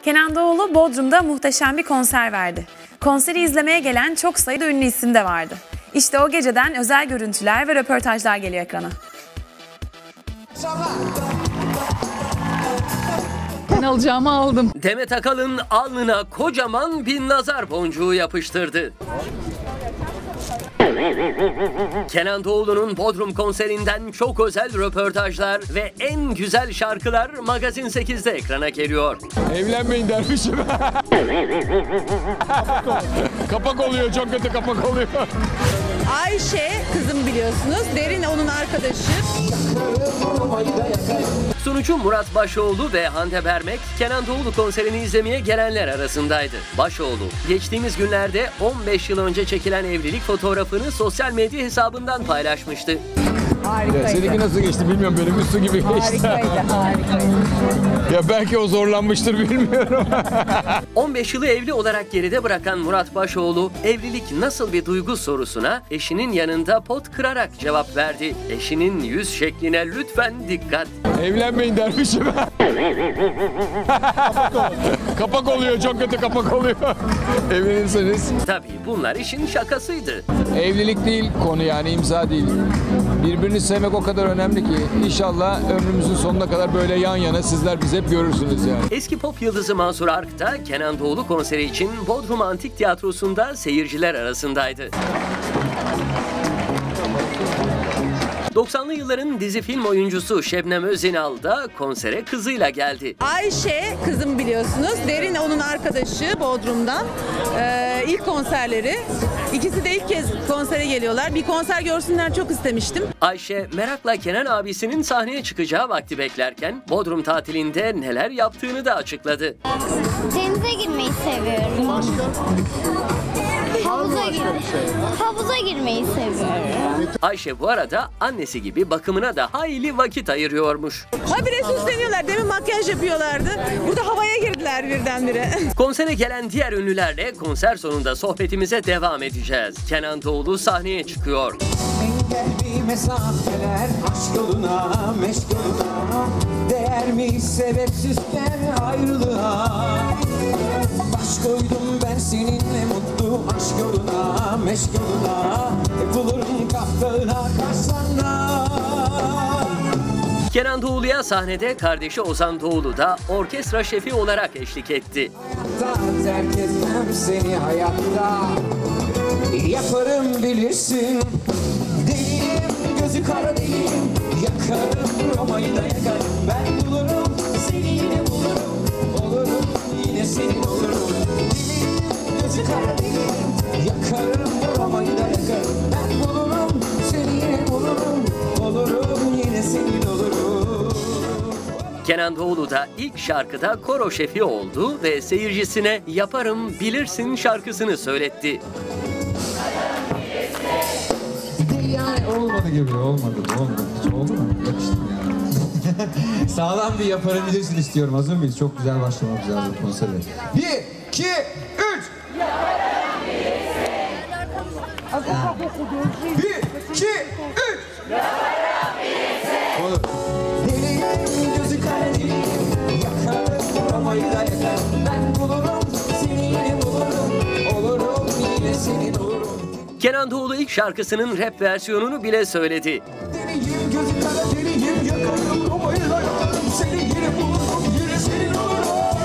Kenan Doğulu Bodrum'da muhteşem bir konser verdi. Konseri izlemeye gelen çok sayıda ünlü isim de vardı. İşte o geceden özel görüntüler ve röportajlar geliyor ekrana. Ben alacağımı aldım. Demet Akalın alnına kocaman bir nazar boncuğu yapıştırdı. Kenan Doğulu'nun Bodrum konserinden çok özel röportajlar ve en güzel şarkılar Magazin 8'de ekrana geliyor. Evlenmeyin dermişim. Kapak oluyor, çok kötü kapak oluyor. Ayşe kızım biliyorsunuz. Derin onun arkadaşı. Sunucu Murat Başoğlu ve Hande Bermek, Kenan Doğulu konserini izlemeye gelenler arasındaydı. Başoğlu, geçtiğimiz günlerde 15 yıl önce çekilen evlilik fotoğrafını sosyal medya hesabından paylaşmıştı. Harikaydı. Seninki nasıl geçti bilmiyorum, benim üstü gibi geçti. Harikaydı. Ya belki o zorlanmıştır, bilmiyorum. 15 yılı evli olarak geride bırakan Murat Başoğlu, evlilik nasıl bir duygu sorusuna eşinin yanında pot kırarak cevap verdi. Eşinin yüz şekline lütfen dikkat. Evlenmeyin dermişim. Kapak oluyor, çok kötü kapak oluyor. Evlenirseniz. Tabii bunlar işin şakasıydı. Evlilik değil konu, yani imza değil. Birbirini sevmek o kadar önemli ki inşallah ömrümüzün sonuna kadar böyle yan yana sizler bizi hep görürsünüz yani. Eski pop yıldızı Mansur Ark da Kenan Doğulu konseri için Bodrum Antik Tiyatrosu'nda seyirciler arasındaydı. 90'lı yılların dizi film oyuncusu Şebnem Özynal da konsere kızıyla geldi. Ayşe kızım biliyorsunuz. Derin onun arkadaşı Bodrum'dan. İlk konserleri. İkisi de ilk kez konsere geliyorlar. Bir konser görsünler çok istemiştim. Ayşe merakla Kenan abisinin sahneye çıkacağı vakti beklerken Bodrum tatilinde neler yaptığını da açıkladı. Denize girmeyi seviyorum. Havuza girmeyi seviyorum. Ayşe bu arada annesi gibi bakımına da hayli vakit ayırıyormuş. Habire süsleniyorlar. Demin makyaj yapıyorlardı. Burada havaya girdiler birdenbire. Konsere gelen diğer ünlülerle konser sonunda sohbetimize devam edeceğiz. Kenan Doğulu sahneye çıkıyor. Engel bir mesafeler aşk yoluna, meşk yoluna. Değer mi sebepsizken ayrılığa? Baş koydum ben seninle mutlu aşk yoluna, meşk yoluna. Bulurum kaftağına karsana. Kenan Doğulu'ya sahnede kardeşi Ozan Doğulu da orkestra şefi olarak eşlik etti. Terk etmem seni hayatta. Yaparım bilirsin. Deliyim, gözü kara deliyim. Yakarım, Roma'yı da yakarım. Ben bulurum, seni yine bulurum. Olurum, yine senin olurum. Deliyim, gözü kara deliyim. Yakarım, Roma'yı da yakarım. Ben bulurum, seni yine bulurum. Olurum, yine senin olurum. Kenan Doğulu da ilk şarkıda koro şefi oldu ve seyircisine "Yaparım Bilirsin" şarkısını söyletti. Yani olmadı gibi, olmadı. Hiç oldu mu? Yakıştı yani. Sağlam bir yaparım bilirsin istiyorum. Hazır mıyız? Çok güzel başlamamız lazım konsere. 1, 2, 3. Yaparım bilirsin. 1, 2, 3. Yaparım bilirsin. Olur. Deliyim, gözü kara deliyim. Yakarım, Roma'yı da yakarım. Ben bulurum, seni yine bulurum. Olurum, yine senin olurum. Kenan Doğulu ilk şarkısının rap versiyonunu bile söyledi. Deliyim, gözü kara deliyim. Yakarım, Roma'yı da yakarım. Seni yine bulurum, yine senin olurum.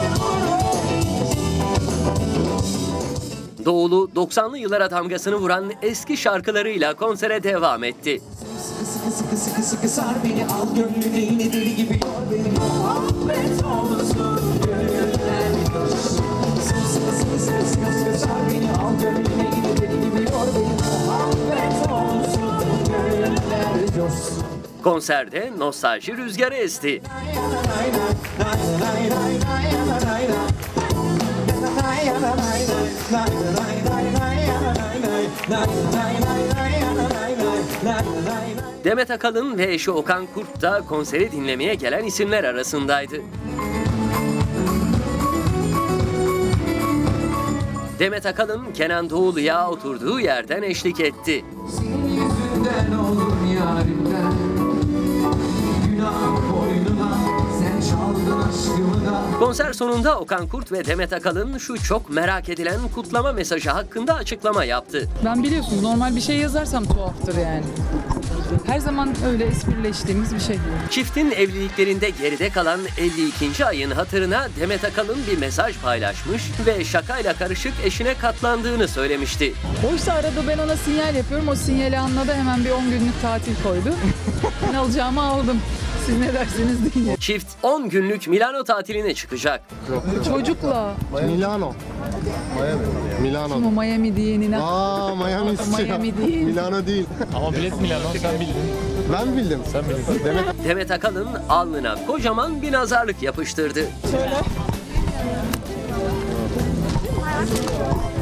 Doğulu 90'lı yıllara damgasını vuran eski şarkılarıyla konsere devam etti. Sıkı sar beni, al gönlüne yine deli gibi yor beni. Muhabbet olsun gönlümden coş. Sıkı sar beni, al gönlüne yine deli gibi yor beni. Muhabbet olsun gönlümden coş. Konserde nostalji rüzgarı esti. Demet Akalın ve eşi Okan Kurt da konseri dinlemeye gelen isimler arasındaydı. Demet Akalın Kenan Doğulu'ya oturduğu yerden eşlik etti. Senin yüzünden olur yarimden. Günah boynuna, sen çaldın aşkımı da. Konser sonunda Okan Kurt ve Demet Akalın şu çok merak edilen kutlama mesajı hakkında açıklama yaptı. Ben biliyorsunuz normal bir şey yazarsam tuhaftır yani. Her zaman öyle esprileştiğimiz bir şey. Çiftin evliliklerinde geride kalan 52. ayın hatırına Demet Akalın bir mesaj paylaşmış ve şakayla karışık eşine katlandığını söylemişti. Oysa arada ben ona sinyal yapıyorum. O sinyali anladı, hemen bir 10 günlük tatil koydu. Ben alacağımı aldım. Siz ne dersiniz deyin. Çift 10 günlük Milano tatiline çıkacak. Çocukla. Milano. Milano. Kim o Miami diyeni? Aa, Miami istiyor. Miami değil. Milano değil. Ama bilet Milano, sen bildin. Ben bildim. Sen bildin. Demet Akalın alnına kocaman bir nazarlık yapıştırdı. Şöyle.